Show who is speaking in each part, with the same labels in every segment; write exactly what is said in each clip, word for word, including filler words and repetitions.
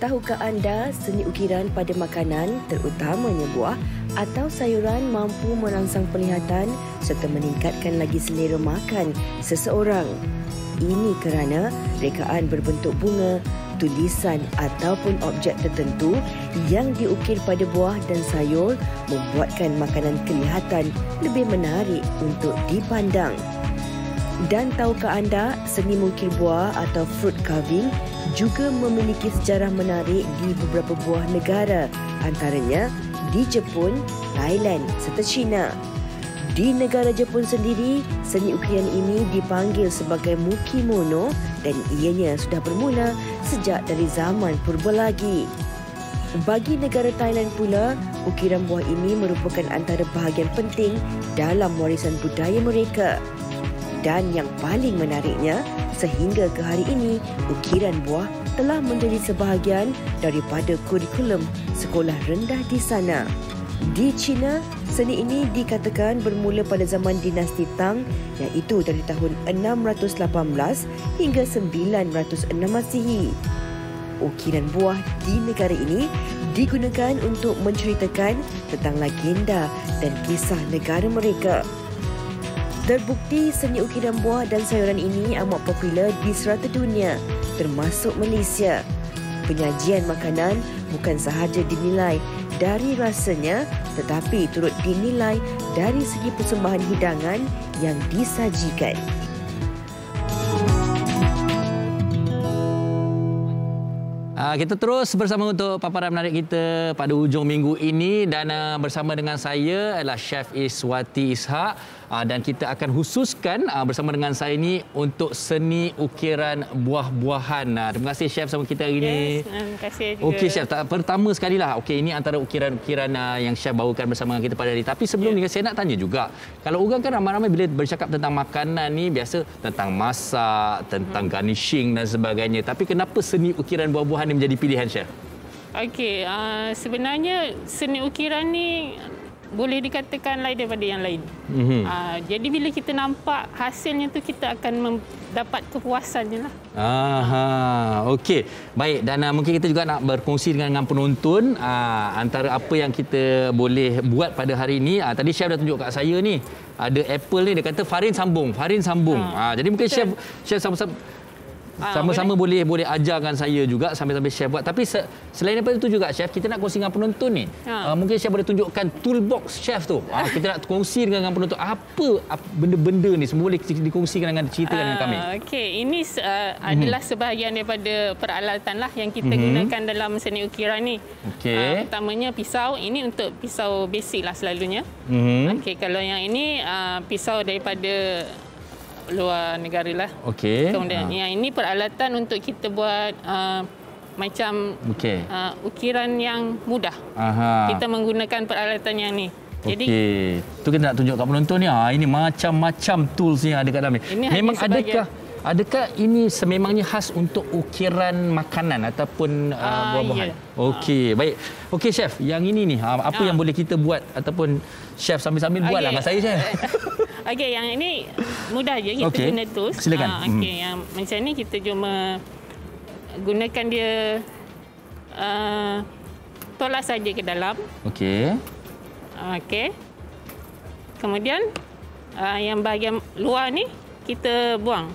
Speaker 1: Tahukah anda seni ukiran pada makanan, terutamanya buah atau sayuran mampu merangsang penglihatan serta meningkatkan lagi selera makan seseorang? Ini kerana rekaan berbentuk bunga, tulisan ataupun objek tertentu yang diukir pada buah dan sayur membuatkan makanan kelihatan lebih menarik untuk dipandang. Dan tahukah anda, seni mengukir buah atau fruit carving juga memiliki sejarah menarik di beberapa buah negara, antaranya di Jepun, Thailand serta China. Di negara Jepun sendiri, seni ukiran ini dipanggil sebagai mukimono dan ianya sudah bermula sejak dari zaman purba lagi. Bagi negara Thailand pula, ukiran buah ini merupakan antara bahagian penting dalam warisan budaya mereka. Dan yang paling menariknya, sehingga ke hari ini, ukiran buah telah menjadi sebahagian daripada kurikulum sekolah rendah di sana. Di China, seni ini dikatakan bermula pada zaman dinasti Tang, iaitu dari tahun enam ratus lapan belas hingga sembilan ratus enam Masihi. Ukiran buah di negara ini digunakan untuk menceritakan tentang legenda dan kisah negara mereka. Terbukti seni ukiran buah dan sayuran ini amat popular di serata dunia, termasuk Malaysia. Penyajian makanan bukan sahaja dinilai dari rasanya, tetapi turut dinilai dari segi persembahan hidangan yang disajikan.
Speaker 2: Kita terus bersama untuk paparan menarik kita pada hujung minggu ini, dan uh, bersama dengan saya adalah Chef Iswati Ishak, uh, dan kita akan khususkan uh, bersama dengan saya ini untuk seni ukiran buah-buahan. Uh, terima kasih Chef sama kita hari ini.
Speaker 3: Yes, terima kasih juga.
Speaker 2: Okey Chef, pertama sekali lah, okey, ini antara ukiran-ukiran uh, yang Chef bawakan bersama kita pada hari. Tapi sebelum yeah. ni saya nak tanya juga, kalau orang kan ramai-ramai bila bercakap tentang makanan ni biasa tentang masak, tentang hmm. garnishing dan sebagainya. Tapi kenapa seni ukiran buah-buahan ni menjadi pilihan Chef?
Speaker 3: Okey, uh, sebenarnya seni ukiran ni boleh dikatakan lain daripada yang lain. Mm-hmm. Uh, jadi bila kita nampak hasilnya tu, kita akan mendapat kepuasannya lah.
Speaker 2: Aha, okey. Baik, dan uh, mungkin kita juga nak berkongsi dengan, dengan penonton uh, antara apa yang kita boleh buat pada hari ini. Uh, tadi Chef dah tunjuk kat saya ni, ada apple ni, dia kata Farin sambung, Farin sambung. Uh, uh, jadi mungkin Chef Chef sama-sama Sama-sama boleh boleh ajarkan saya juga sambil-sambil Chef buat. Tapi se selain daripada itu juga Chef, kita nak kongsi dengan penonton ni. Ha. Uh, mungkin Chef boleh tunjukkan toolbox Chef tu. Uh, kita nak kongsi dengan penonton apa benda-benda ni semua boleh dikongsikan dengan ceritakan uh, dengan kami.
Speaker 3: Okey, ini uh, mm-hmm. adalah sebahagian daripada peralatan lah yang kita mm-hmm. gunakan dalam seni ukiran ni. Okay. Uh, pertamanya pisau. Ini untuk pisau basic lah selalunya. Mm-hmm. Okey, kalau yang ini uh, pisau daripada luar negara lah. Okey. Kemudian ha. yang ini peralatan untuk kita buat uh, macam okay. uh, ukiran yang mudah. Aha. Kita menggunakan peralatan yang ni. Jadi
Speaker 2: okey. Tu kita nak tunjuk kat penonton ni. Ha, ini macam-macam tools yang ada kat dalam ni. Ini memang adakah adakah ini sememangnya khas untuk ukiran makanan ataupun uh, uh, buah-buahan? Yeah. Okey, uh. baik. Okey Chef, yang ini ni apa uh. yang boleh kita buat ataupun Chef sambil-sambil okay. buatlah dengan saya Chef.
Speaker 3: Okey, yang ini mudah je kita okay. guna tools.
Speaker 2: Silakan.
Speaker 3: Uh, Okey, hmm. yang macam ni kita cuma gunakan dia uh, tolak saja ke dalam. Okey. Okey. Kemudian uh, yang bahagian luar ni kita buang.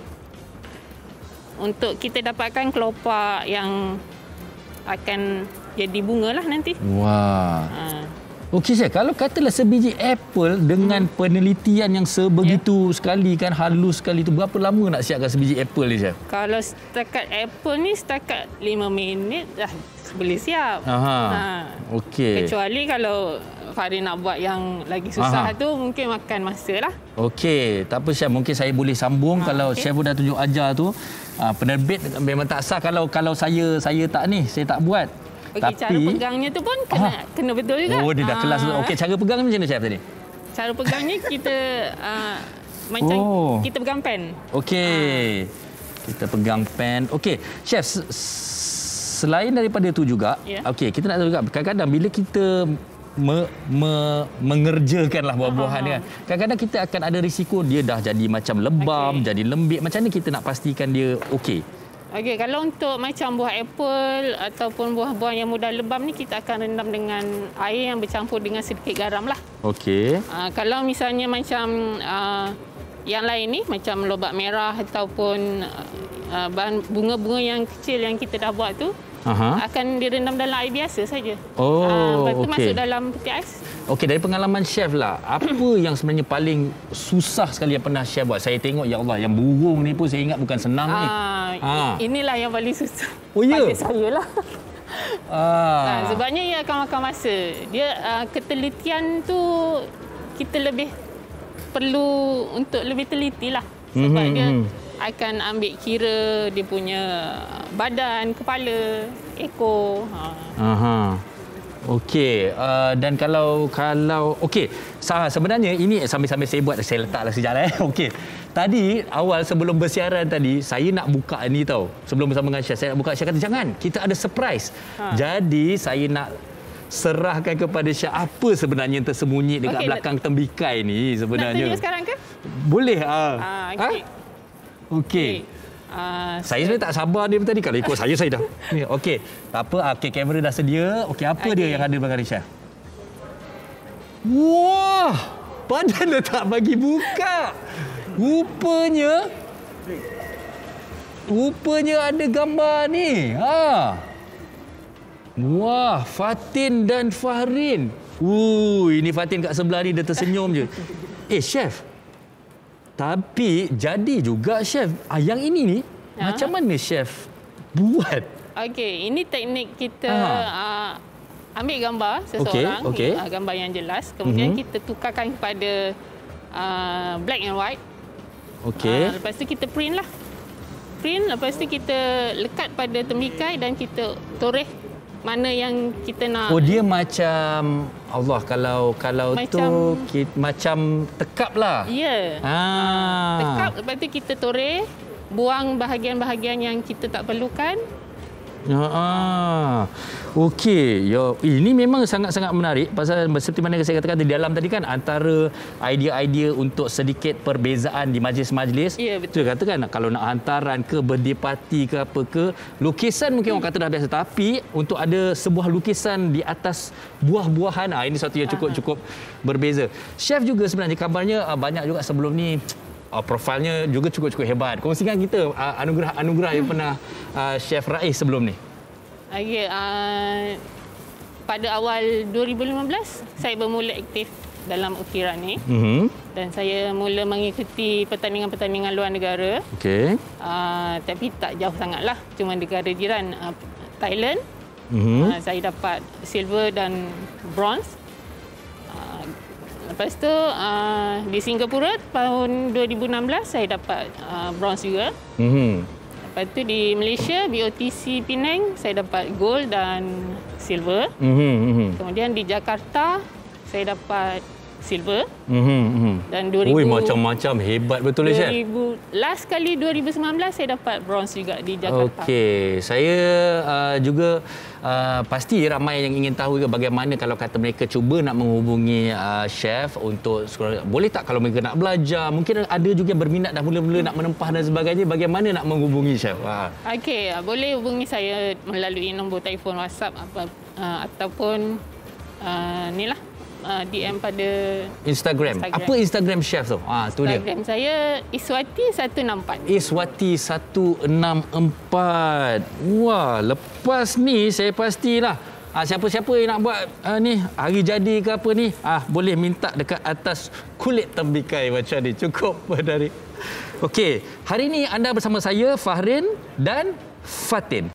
Speaker 3: Untuk kita dapatkan kelopak yang akan jadi bunga lah nanti. Wah. Uh. Okey Chef, kalau katalah sebiji apple dengan hmm. penelitian yang sebegitu yeah. sekali kan, halus sekali tu, berapa lama nak siapkan sebiji apple ni Chef? Kalau setakat apple ni setakat lima minit dah boleh siap. Aha. Ha. Okey. Kecuali kalau Farin nak buat yang lagi susah Aha. tu mungkin makan masa lah. Okey, tak apa Chef, mungkin saya boleh sambung ha, kalau okay. Chef pun dah tunjuk ajar tu. Ha, penerbit memang tak sah kalau kalau saya saya tak ni, saya tak buat. Okey, tapi cara pegangnya tu pun kena Aha. kena betul juga. Oh, dia dah ha. kelas. Okey, cara pegang macam mana Chef tadi? Cara pegangnya kita uh, macam oh. kita pegang pen. Okey. Ha. Kita pegang pen. Okey, Chef, selain daripada itu juga, yeah. okey, kita nak tahu juga kadang-kadang bila kita me, me, mengerjakanlah buah-buahan kan, kadang-kadang kita akan ada risiko dia dah jadi macam lebam, okay. jadi lembik. Macam mana kita nak pastikan dia okey? Okey, kalau untuk macam buah apple ataupun buah-buah yang mudah lebam ni, kita akan rendam dengan air yang bercampur dengan sedikit garam lah.
Speaker 2: Okey.
Speaker 3: Uh, kalau misalnya macam uh, yang lain ni, macam lobak merah ataupun uh, bahan bunga-bunga yang kecil yang kita dah buat tu, Aha. akan direndam dalam air biasa saja.
Speaker 2: Oh,
Speaker 3: uh, lepas tu
Speaker 2: okey.
Speaker 3: masuk dalam peti ais.
Speaker 2: Okey, dari pengalaman chef lah, apa yang sebenarnya paling susah sekali yang pernah chef buat? Saya tengok, ya Allah, yang burung ni pun saya ingat bukan senang uh, ni.
Speaker 3: Ha. Inilah yang paling susah.
Speaker 2: Oh, ya?
Speaker 3: Pada saya lah.
Speaker 2: Ah.
Speaker 3: Ha, sebabnya ia akan makan masa. Dia uh, ketelitian tu kita lebih perlu untuk lebih teliti lah. Sebab mm-hmm. dia akan ambil kira dia punya badan, kepala, ekor. Ha.
Speaker 2: Aha. Okey, uh, dan kalau kalau okey, sebenarnya ini sambil-sambil saya buat, saya letaklah sekejap eh. Okey. Tadi awal sebelum bersiaran tadi, saya nak buka ni tau. Sebelum bersama dengan chef, saya nak buka, chef kata jangan, kita ada surprise. Ha. Jadi saya nak serahkan kepada chef apa sebenarnya yang tersembunyi dekat okay, belakang tembikai ni sebenarnya.
Speaker 3: Nak tunjuk sekarang ke?
Speaker 2: Boleh ah.
Speaker 3: Ha, okey. Ha?
Speaker 2: Okey. Okay. Uh, saya sebenarnya tak sabar dia tadi. Kalau ikut saya, saya dah. Ni, okey. Tak apa. Okey, kamera dah sedia. Okey, apa okay. dia yang ada belakang chef? Wah! Padahal dah tak bagi buka. Rupanya... Rupanya ada gambar ni. Ha. Wah, Fatin dan Fahrin. Uh, ini Fatin kat sebelah ni, dia tersenyum je. Eh, chef. Tapi jadi juga chef. Ah, yang ini ni ha? Macam mana chef buat?
Speaker 3: Okey, ini teknik kita uh, ambil gambar seseorang, okay, okay. Uh, gambar yang jelas. Kemudian mm-hmm. kita tukarkan kepada uh, black and white. Okey. Uh, lepas tu kita print lah. Print, lepas tu kita lekat pada tembikai dan kita toreh mana yang kita nak.
Speaker 2: Oh, dia macam Allah, kalau kalau macam, tu kita, macam tekap lah.
Speaker 3: Ya. Ah. Tekap, lepas tu kita toreh, buang bahagian-bahagian yang kita tak perlukan. Ah. Okey, yo, ini memang sangat-sangat menarik pasal seperti mana saya katakan di dalam tadi kan, antara idea-idea untuk sedikit perbezaan di majlis-majlis. Ya, betul.
Speaker 2: Saya katakan kalau nak hantaran ke birthday party ke apa ke, lukisan mungkin hmm. orang kata dah biasa, tapi untuk ada sebuah lukisan di atas buah-buahan, ah ini satu yang cukup-cukup berbeza. Chef juga sebenarnya kabarnya banyak juga sebelum ni Uh, profilnya juga cukup-cukup hebat. Kongsikan kita uh, anugerah-anugerah yang pernah uh, Chef raih sebelum ni.
Speaker 3: Okay, uh, pada awal dua ribu lima belas, saya bermula aktif dalam ukiran ni. Mm-hmm. Dan saya mula mengikuti pertandingan-pertandingan luar negara. Okay. Uh, tapi tak jauh sangatlah. Cuma negara jiran, uh, Thailand. Mm-hmm. uh, saya dapat silver dan bronze. Lepas tu uh, di Singapura tahun dua ribu enam belas saya dapat uh, bronze juga. Mm-hmm. Lepas tu di Malaysia B O T C Penang saya dapat gold dan silver. Mm-hmm. Kemudian di Jakarta saya dapat silver. Mm-hmm. Dan dua ribu
Speaker 2: Ui, macam-macam hebat betul ya, Chef.
Speaker 3: Last kali dua ribu sembilan belas saya dapat bronze juga di Jakarta.
Speaker 2: Okey, saya uh, juga uh, pasti ramai yang ingin tahu juga bagaimana kalau kata mereka cuba nak menghubungi uh, chef untuk boleh tak kalau mereka nak belajar, mungkin ada juga yang berminat dah mula-mula nak menempah dan sebagainya, bagaimana nak menghubungi chef? Ha.
Speaker 3: Okey, boleh hubungi saya melalui nombor telefon WhatsApp apa uh, ataupun uh, nilah Uh, D M pada
Speaker 2: Instagram. Instagram. Apa Instagram chef tu? Ah, tu dia.
Speaker 3: Instagram saya Iswati seratus enam puluh empat.
Speaker 2: Iswati seratus enam puluh empat. Wah, lepas ni saya pastilah ah, siapa-siapa yang nak buat ah, ni hari jadi ke apa ni, ah boleh minta dekat atas kulit tembikai macam ni. Cukup dari. Okey, hari ni anda bersama saya Fahrin dan Fatin.